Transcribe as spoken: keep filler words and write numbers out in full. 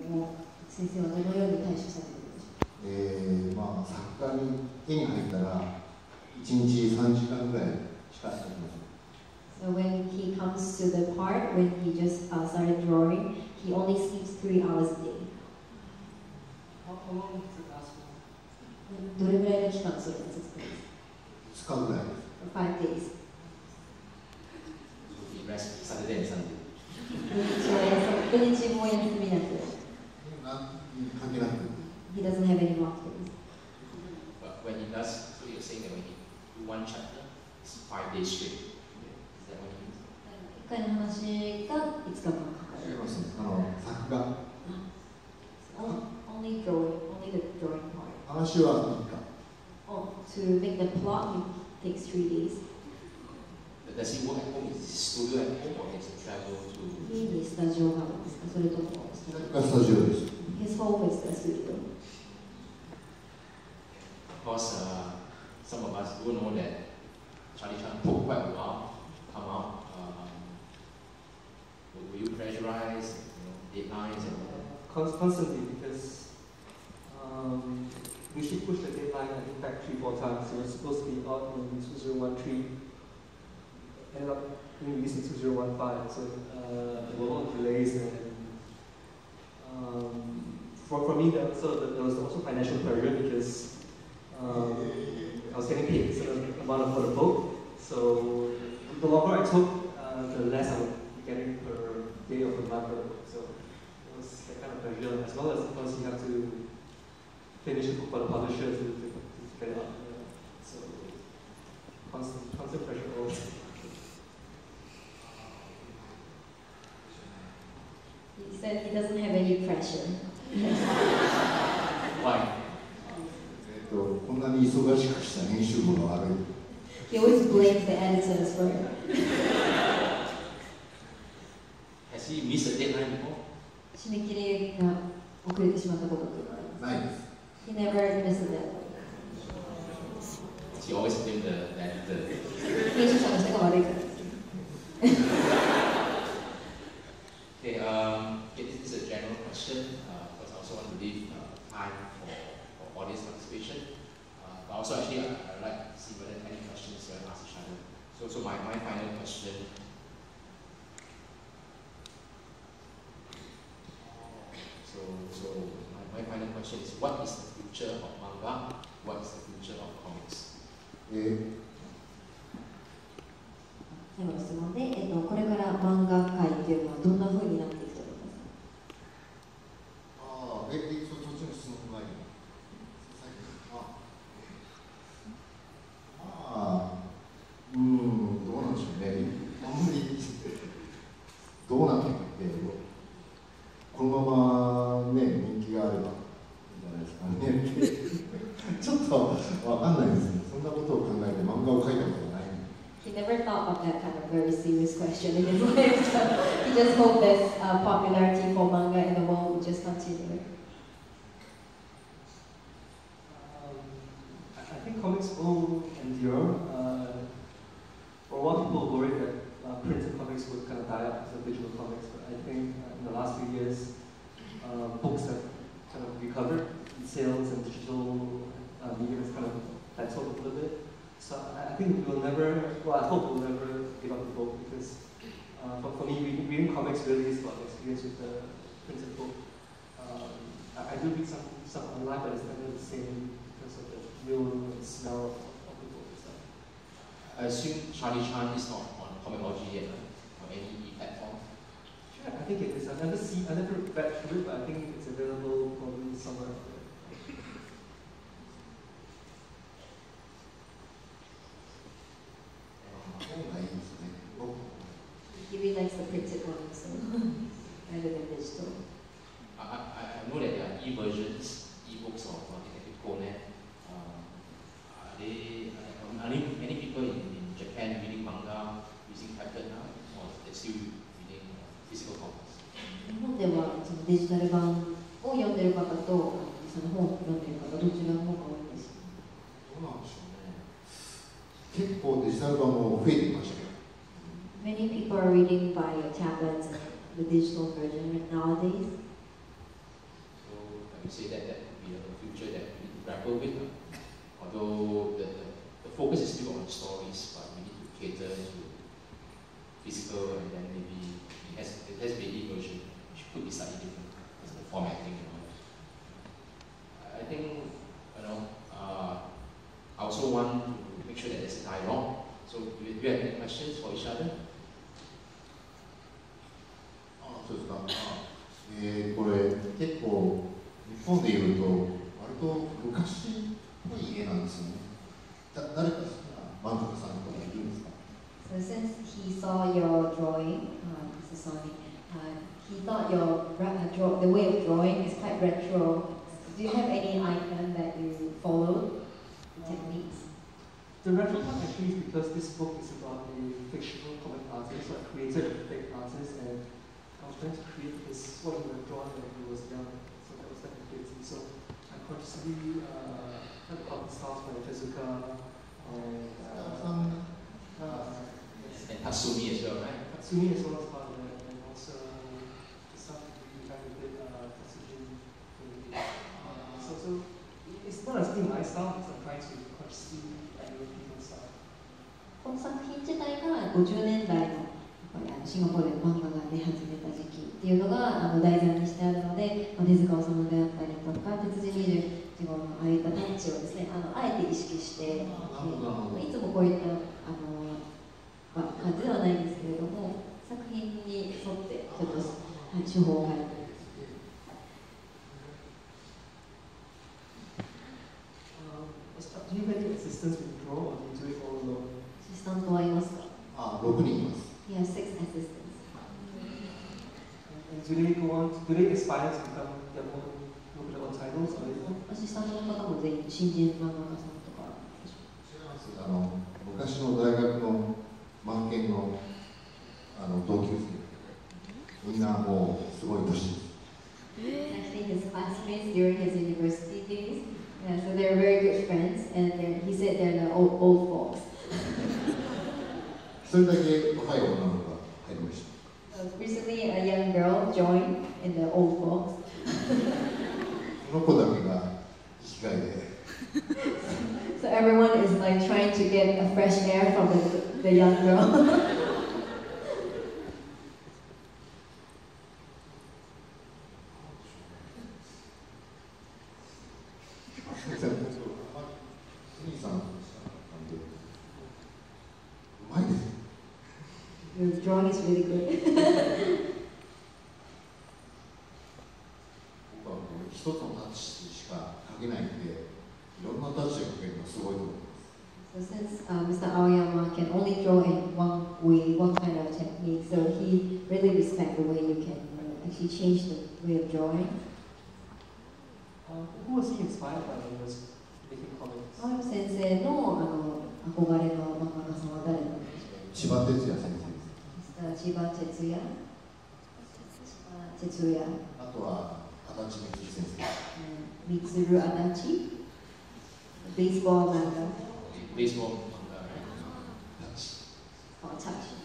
も、先生はどのように対処されているでしょうか。 えー、まあ作家に絵に入ったらいちにちさんじかんぐらいしか描きません。 So when he comes to the part when he just uh, started drawing, he only sleeps three hours a day. How long does it last for? どれぐらいの期間それが続くんですか。 ふつかぐらいです。 five days. So he rests Saturday and Sunday. 土日も休みなく。 関係なく。 He doesn't have any off days. But when he does, so you're saying that when he do one chapter, it's five days straight. Is that what he means? 一回の話がいつかかかる。 違いますね。あの作画。 Only drawing, only the drawing part. 話はみっか。 Oh, to make the plot, it takes three days. Does he work at home? Is his studio at home, or does he travel to? 家にスタジオがあるんですか、それともスタジオです。 His home is the studio. Of course, uh, some of us do know that Charlie Chan took quite a while to come out. Um, will you pressurize, you know, deadlines and all that? Constantly, because um, we should push the deadline, I think, back three, four times. It was supposed to be out in two thousand thirteen, ended up being released in two thousand fifteen, so uh, there were a lot of delays. And um, for, for me, there, so there was also financial pressure because um, I was getting paid a certain amount for the book. So the longer I took, uh, the less I would be getting per day of the month for the book. So it was that kind of pressure, as well as of course you have to finish the book for the publisher to, to, to get it out. Yeah. So constant, constant pressure always. He said he doesn't have any pressure. Why? えっとこんなに忙しくした編集部が悪い。 He always blames the editors for it. Has he missed a deadline before? 締め切りが遅れてしまったことってないです。 He never missed a deadline. He always blamed the, the editor. 編集者の人が悪いからです。 Okay, um, okay, this is a general question, uh, because I also want to leave uh, time for, for audience participation. Uh, but also actually, I, I'd like to see whether any questions you want to ask each other. So, so my, my final question. So, so my, my final question is, what is the future of manga? What is the future of comics? え最後の質問で、えっと、これから漫画界というのはどんな風になっていくと思いますか。 ああ、え、え、そ、そっちの質問がいい。あ、まあ、うーん、どうなんでしょうね。あんまりどうなっていくって、このままね、人気があればいいんじゃないですかね。ちょっとわかんないですね。そんなことを考えて漫画を描いたことない。 He never thought of that kind of very serious question in his life. So he just hoped that uh, popularity for manga in the world would just continue. Um, I think comics will endure. Uh, for a while, people worried that uh, printed comics would kind of die out because of digital comics, but I think uh, in the last few years, uh, books have kind of recovered. Sales and digital uh, media has kind of plateaued a little bit. So I think we'll never, well I hope we'll never give up the book, because uh, for, for me, reading, reading comics really is about the experience with the printed book. Um, I, I do read some stuff online, but it's never the same because of the real smell of, of the book itself. I assume Charlie Chan is not on Comixology yet, right? Or any platform? Sure, I think it is. I've never seen, I never read through it, but I think it's available probably somewhere out there. He really likes the printed one, so rather than digital. I, I, I know that there are e-versions, e-books of uh, Detective Conan. Um, are they, are, are many people in, in Japan reading manga using tablet now, or are they still reading uh, physical comics? 日本ではそのデジタル版を読んでる方とその本を読んでる方、どちらの方が多いですか。 どうなんでしょうね。結構デジタル版も増えてきましたけど。 Many people are reading by tablets and the digital version nowadays. would say that that would be a future that we need to grapple with. Although the, the, the focus is still on stories, but we need to cater to physical, and then maybe it has, it has baby version, which could be slightly different as the formatting and all. I think, you know, uh, I also want to make sure that there's a dialogue. So do you, do you have any questions for each other? あ、そうですか。えー、これ結構日本でいうと割と昔っぽい絵なんですよね。だ誰か好きな漫画家さんとかいるんですか？ So since he saw your drawing, uh, Mister Sony, uh, he thought your uh, draw, the way of drawing is quite retro. Do you have any icon that you follow, the techniques? The retro part actually is because this book is about a fictional comic artist, so I created a fake artist, and I was trying to create this, what he would have drawn when he was young, so that was like a creativity. So I consciously uh, had art styles by Tezuka, and uh, uh, And Tatsumi as well, right? Tatsumi as well as part of it, and also to some degree kind of did uh, Tatsujin. Uh, so, so it's not necessarily my style, because I'm trying to consciously emulate people's style. この作品自体がごじゅうねんだいのやっぱりあのシンガポールで漫画が出始めた時期っていうのがあの題材にしてあるので、まあ、手塚治虫であったりとか鉄人にじゅうごのああいったタッチをですね、あのあえて意識して、えーいつもこういったあの、まあ、感じではないんですけれども、作品に沿ってちょっと、はい、手法を変えて。 Do you have any assistants when you draw, or do you do it all alone? アシスタントはいますか？ あ、ろくにんいます。 He has six assistants. And do they go on? Do they aspire to become their own, look at their own titles, or anything? アシスタントの方も全員新人漫画家さんとかでしょうか？ あの昔の大学の満研のあの同級生、みんなもうすごい年です。 Actually, his classmates during his university days, yeah, so they're very good friends, and they're, he said they're the old, old folks. 一人だけ若い女の子が入りました。 So recently, a young girl joined in the old folks. この子だけが生きがいで。 So everyone is like trying to get a fresh air from the, the young girl. 兄さんなんでうまいです。 Your drawing is really good. 僕はこう一つのタッチしか描けないんで、いろんなタッチを描けるのはすごいと思います。 So since uh, Mister Aoyama can only draw in one way, one kind of technique, so he really respects the way you can uh, actually change the way of drawing. Uh, who was he inspired by when he was making comics? 青山先生のあの憧れの漫画家さんは誰なんでしょうか？ 千葉哲也先生です。 千葉哲也、千葉哲也、 あとは足立光先生。 みつるあだち、ベースボール漫画、 Baseball manga, right? Touch. oh, touch.